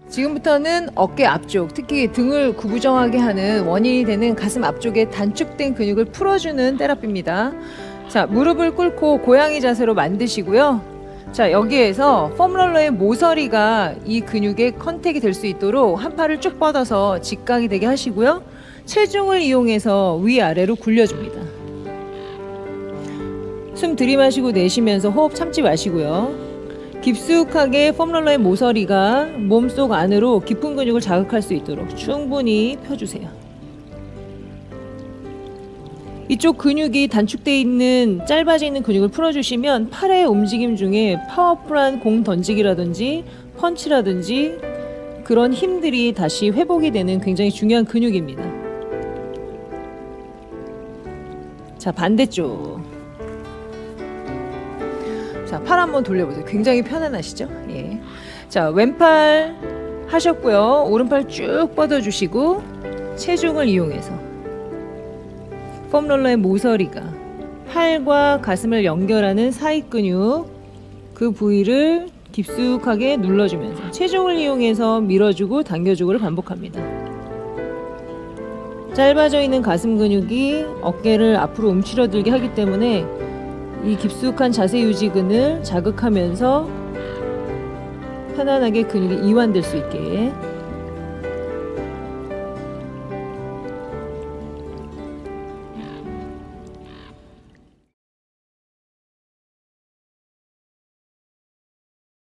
지금부터는 어깨 앞쪽, 특히 등을 구부정하게 하는 원인이 되는 가슴 앞쪽의 단축된 근육을 풀어주는 테라피입니다. 자, 무릎을 꿇고 고양이 자세로 만드시고요. 자, 여기에서 폼롤러의 모서리가 이 근육의 컨택이 될 수 있도록 한 팔을 쭉 뻗어서 직각이 되게 하시고요. 체중을 이용해서 위아래로 굴려줍니다. 숨 들이마시고 내쉬면서 호흡 참지 마시고요. 깊숙하게 폼롤러의 모서리가 몸속 안으로 깊은 근육을 자극할 수 있도록 충분히 펴주세요. 이쪽 근육이 단축되어 있는 짧아져 있는 근육을 풀어주시면 팔의 움직임 중에 파워풀한 공 던지기라든지 펀치라든지 그런 힘들이 다시 회복이 되는 굉장히 중요한 근육입니다. 자, 반대쪽. 자, 팔 한번 돌려보세요. 굉장히 편안하시죠? 예. 자, 왼팔 하셨고요. 오른팔 쭉 뻗어주시고 체중을 이용해서 폼롤러의 모서리가 팔과 가슴을 연결하는 사이 근육 그 부위를 깊숙하게 눌러주면서 체중을 이용해서 밀어주고 당겨주고를 반복합니다. 짧아져 있는 가슴 근육이 어깨를 앞으로 움츠러들게 하기 때문에 이 깊숙한 자세 유지근을 자극하면서 편안하게 근육이 이완될 수 있게